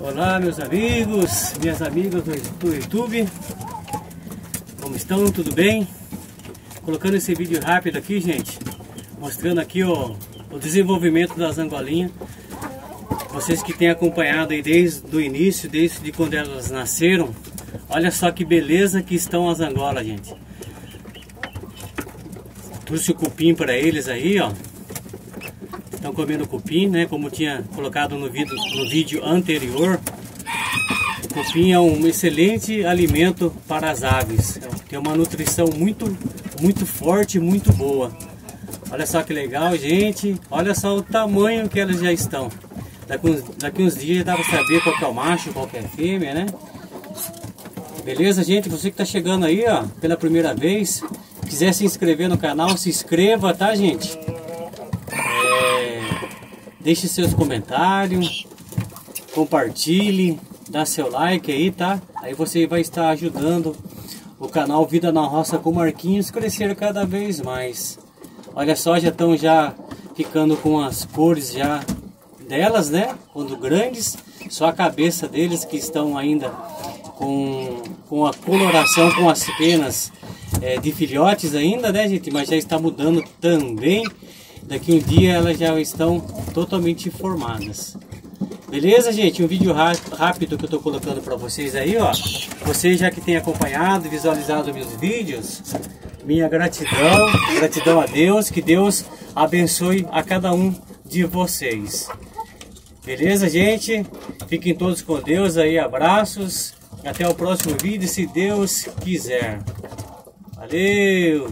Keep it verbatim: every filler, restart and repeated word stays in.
Olá, meus amigos, minhas amigas do YouTube, como estão? Tudo bem? Colocando esse vídeo rápido aqui, gente, mostrando aqui ó, o desenvolvimento das angolinhas. Vocês que têm acompanhado aí desde o início, desde quando elas nasceram, olha só que beleza que estão as angolas, gente. Trouxe o cupim para eles aí, ó. Estão comendo cupim, né? Como tinha colocado no vídeo, no vídeo anterior. O cupim é um excelente alimento para as aves. Tem uma nutrição muito, muito forte, muito boa. Olha só que legal, gente. Olha só o tamanho que elas já estão. Daqui uns, daqui uns dias dá para saber qual que é o macho, qual que é a fêmea, né? Beleza, gente? Você que está chegando aí, ó, pela primeira vez, quiser se inscrever no canal, se inscreva, tá, gente? Deixe seus comentários, compartilhe, dá seu like aí, tá? Aí você vai estar ajudando o canal Vida na Roça com Marquinhos crescer cada vez mais. Olha só, já estão já ficando com as cores já delas, né? Quando grandes, só a cabeça deles que estão ainda com, com a coloração, com as penas é, de filhotes ainda, né, gente? Mas já está mudando também. Daqui um dia elas já estão totalmente formadas. Beleza, gente? Um vídeo rápido que eu estou colocando para vocês aí, ó. Vocês já que têm acompanhado, visualizado meus vídeos, minha gratidão, gratidão a Deus, que Deus abençoe a cada um de vocês. Beleza, gente? Fiquem todos com Deus aí, abraços. Até o próximo vídeo, se Deus quiser. Valeu!